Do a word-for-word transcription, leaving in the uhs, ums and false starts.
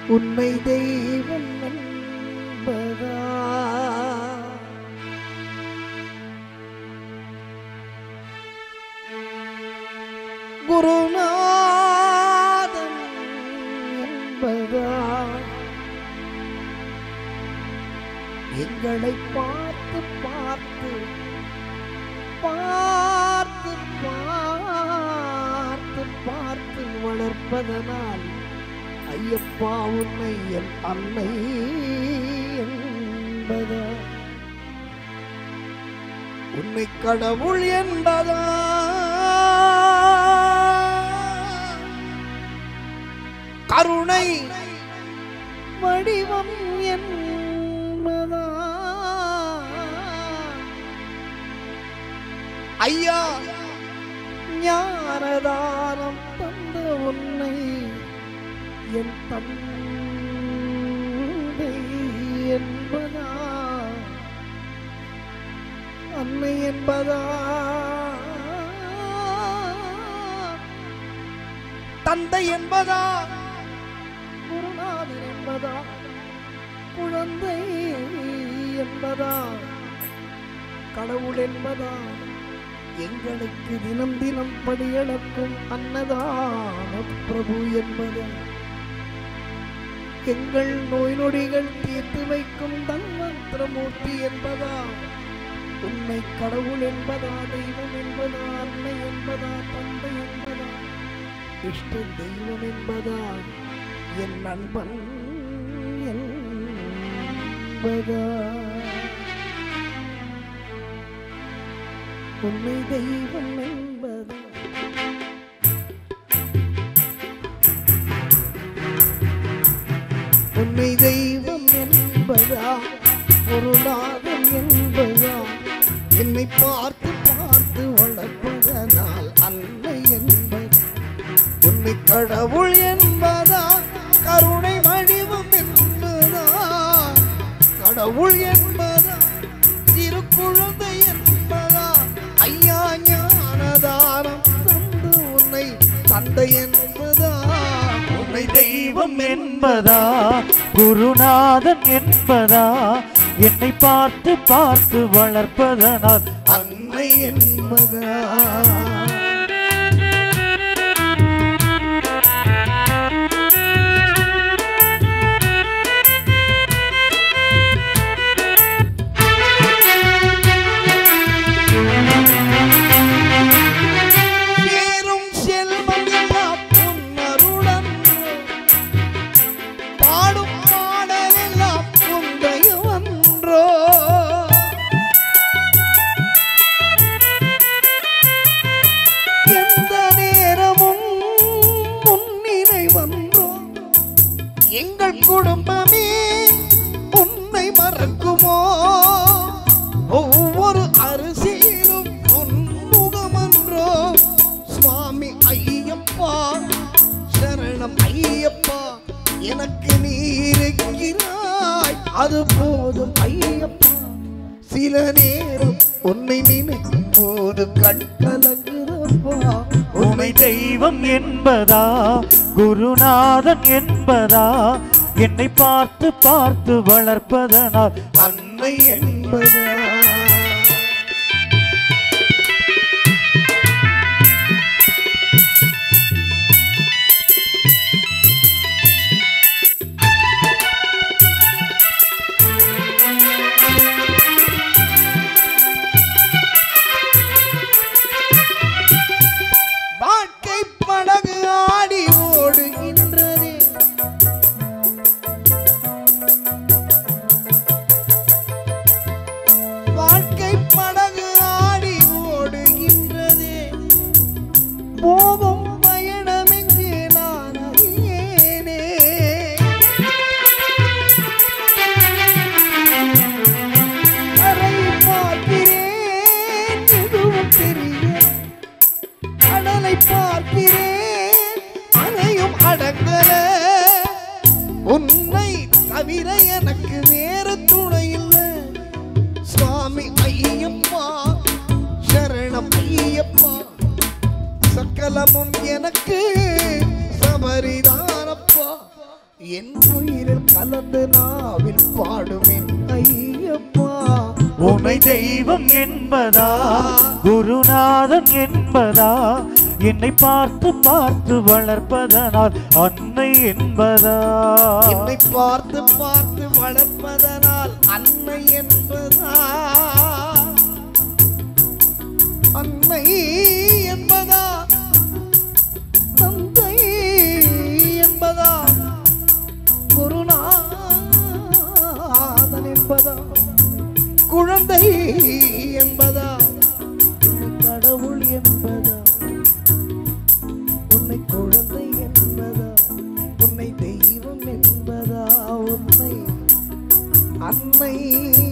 உண்மை தெய்வம் என்பதா குருநாதன் என்பதா எங்களை பார்த்து பார்த்து பார்த்து பார்த்து பார்த்து வளர்ப்பதனால் ஐயப்பா உன்னை என் அன்னை என்பதா உன்னை கடவுள் என்பதா கருணை வடிவம் என்பதா ஐயா ஞானதானம் தந்த உன்னை என் தந்தை என்பதா அன்னை என்பதா தந்தை என்பதா குருநாதன் என்பதா குழந்தை என்பதா கடவுள் என்பதா எங்களுக்கு தினம் தினம் படியளக்கும் அன்னதான பிரபு என்பதா எங்கள் நோய் நொடிகள் தீர்த்து வைக்கும் தன்வந்திரமூர்த்தி என்பதா உன்னை கடவுள் என்பதா தெய்வம் என்பதா அன்னை என்பதா தந்தை என்பதா இஷ்ட தெய்வம் என்பதா என் நண்பன் என்பதா உன்னை தெய்வம் என்பதா உன்னை தெய்வம் என்பதா குருநாதன் என்பதா என்னை பார்த்து பார்த்து வளர்ப்பதனால் அன்னை என்பதா உன்னை கடவுள் என்பதா கருணை வடிவம் என்பதா கடவுள் என்பதா திரு குழந்தை என்பதா ஐயா ஞானதானம் தந்து உன்னை தந்தை என்பதா உன்னை தெய்வம் என்பதா குருநாதன் என்பதா என்னை பார்த்து பார்த்து வளர்ப்பதனால் அன்னை என்பதா எங்கள் குடும்பமே உன்னை மறக்குமோ ஒவ்வொரு அரிசியிலும் உன்முகமன்றோ சுவாமி ஐயப்பா சரணம் ஐயப்பா எனக்கு நீ இருக்கிறாய் அது போதும் ஐயப்பா சில நேரம் உன்னை நினைக்கும் போது கண் கலங்குதப்பா உன்னை தெய்வம் என்பதா குருநாதன் என்பதா என்னை பார்த்து பார்த்து வளர்ப்பதனால் அன்னை என்பதா வாழ்க்கை படகு ஆடி ஓடுகின்றதே வாழ்க்கை படகு ஆடி ஓடுகின்றதே போகும் பயணம் எங்கே நான் அறியேனே கரை பார்க்கிறேன் எதுவும் தெரிய கடலை பார்க்கிறேன் அணையும் அடங்கல உன்னை தவிர எனக்கு வேறு துணை இல்லை சுவாமி ஐயப்பா சரணம் ஐயப்பா சக்கலமும் எனக்கு சபரிதானப்பா என் உயிரில் கலந்து நாவில் பாடுவேன் ஐயப்பா. உன்னை தெய்வம் என்பதா குருநாதன் என்பதா என்னை பார்த்து பார்த்து வளர்ப்பதனால் அன்னை என்பதா என்னை பார்த்து பார்த்து வளர்ப்பதனால் அன்னை என்பதா அன்னை என்பதா தந்தை என்பதா குருநாதன் என்பதா குழந்தை என்பதா கடவுள் என்பதா உன்னை குழந்தை என்பதா உன்னை தெய்வம் என்பதா உன்னை அன்னை